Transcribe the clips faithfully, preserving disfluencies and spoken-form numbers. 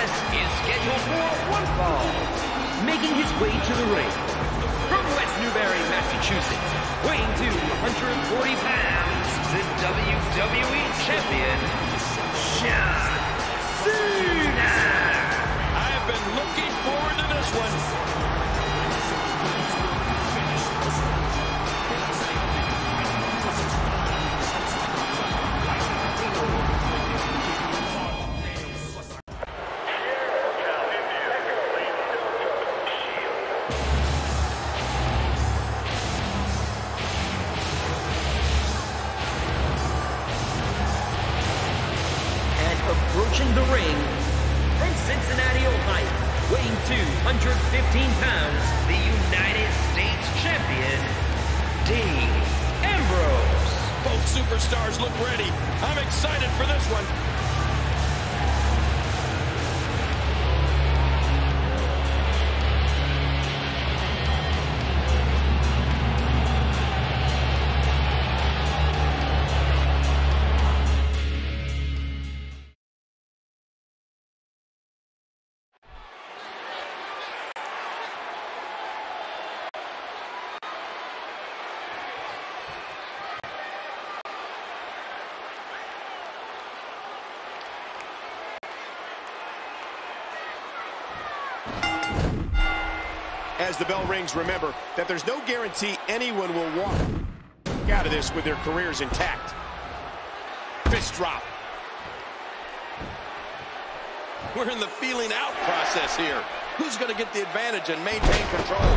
contest is scheduled for one fall. Making his way to the ring, from West Newbury, Massachusetts, weighing to one hundred forty pounds, the W W E Champion, John Cena. I have been looking forward to this one. Approaching the ring, from Cincinnati, Ohio, weighing two hundred fifteen pounds, the United States Champion, Dean Ambrose. Both superstars look ready. I'm excited for this one. As the bell rings, remember that there's no guarantee anyone will walk out of this with their careers intact. Fist drop. We're in the feeling out process here. Who's going to get the advantage and maintain control?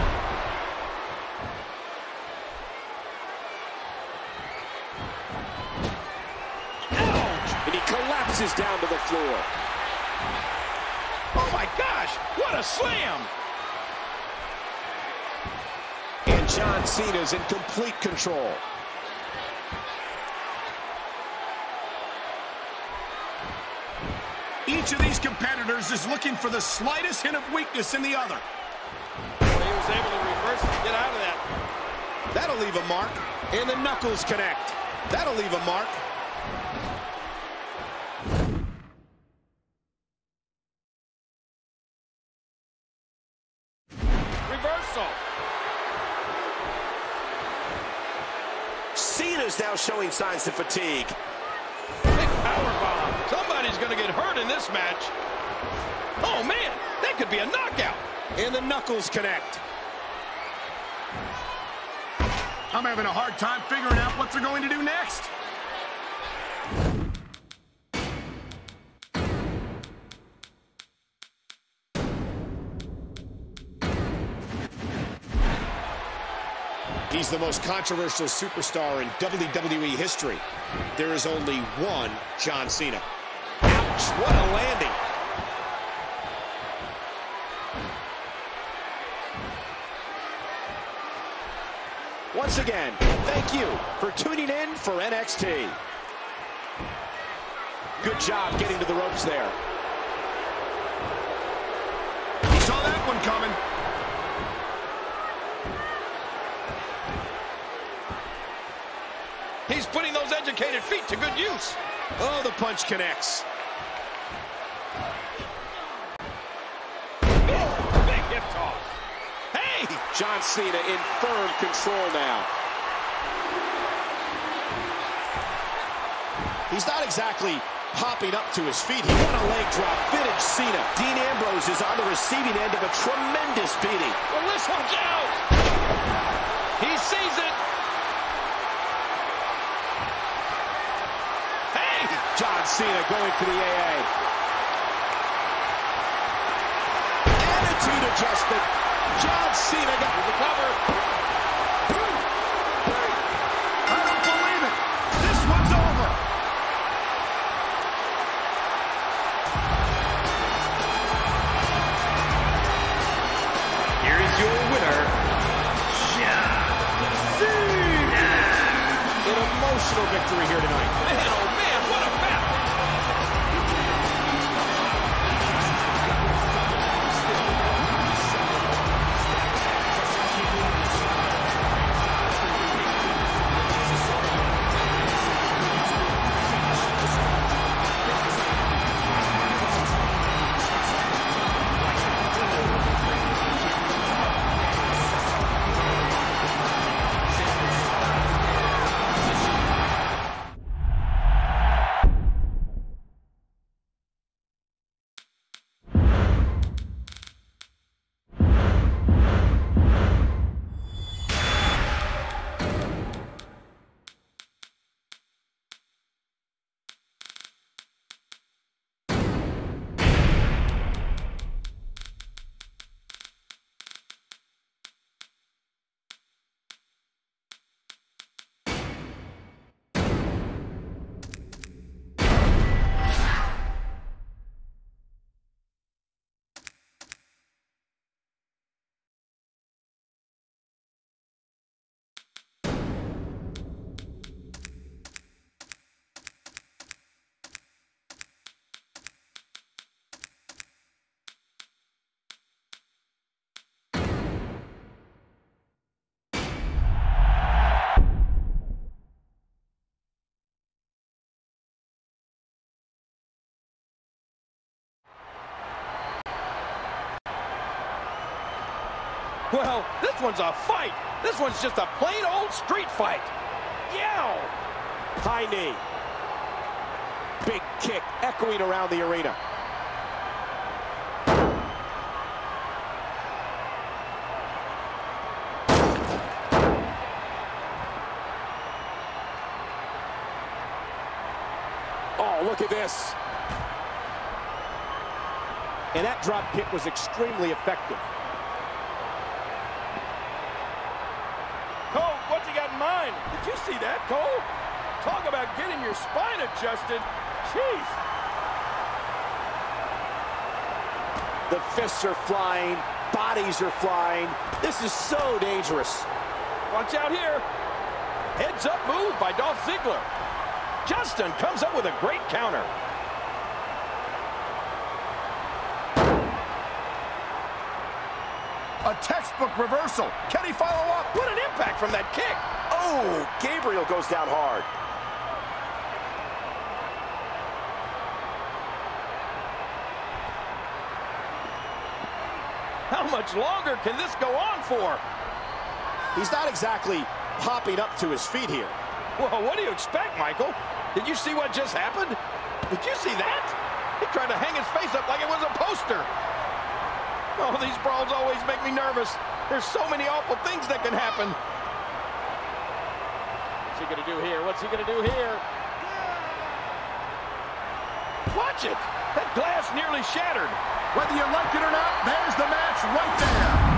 Ouch! And he collapses down to the floor. Oh my gosh, what a slam! And John Cena's in complete control. Each of these competitors is looking for the slightest hint of weakness in the other. Well, he was able to reverse and get out of that. That'll leave a mark. And the knuckles connect. That'll leave a mark. Reversal. Cena's now showing signs of fatigue. Big power bomb. Somebody's going to get hurt in this match. Oh, man, that could be a knockout. And the knuckles connect. I'm having a hard time figuring out what they're going to do next. He's the most controversial superstar in W W E history. There is only one John Cena. Ouch, what a landing. Once again, thank you for tuning in for N X T. Good job getting to the ropes there. He saw that one coming. He's putting those educated feet to good use. Oh, the punch connects. Big, big hip toss. Hey! John Cena in firm control now. He's not exactly hopping up to his feet. He won a leg drop. Vintage Cena. Dean Ambrose is on the receiving end of a tremendous beating. Well, let's watch out. He sees it. John Cena going for the A A. Attitude adjustment. John Cena got the cover. I don't believe it. This one's over. Here is your winner, John Cena. An emotional victory here tonight. Man, oh man, what a battle. Well, this one's a fight. This one's just a plain old street fight. Yow! High knee. Big kick echoing around the arena. Oh, look at this. And that drop kick was extremely effective. Cole, what's he got in mind? Did you see that, Cole? Talk about getting your spine adjusted. Jeez. The fists are flying. Bodies are flying. This is so dangerous. Watch out here. Heads up move by Dolph Ziggler. Justin comes up with a great counter. A textbook reversal. Can he follow up? What an impact from that kick. Oh, Gabriel goes down hard. How much longer can this go on for? He's not exactly popping up to his feet here. Well, what do you expect, Michael? Did you see what just happened? Did you see that? He tried to hang his face up like it was a poster. Oh, these brawls always make me nervous. There's so many awful things that can happen. What's he gonna do here? What's he gonna do here? Watch it! That glass nearly shattered. Whether you like it or not, there's the match right there.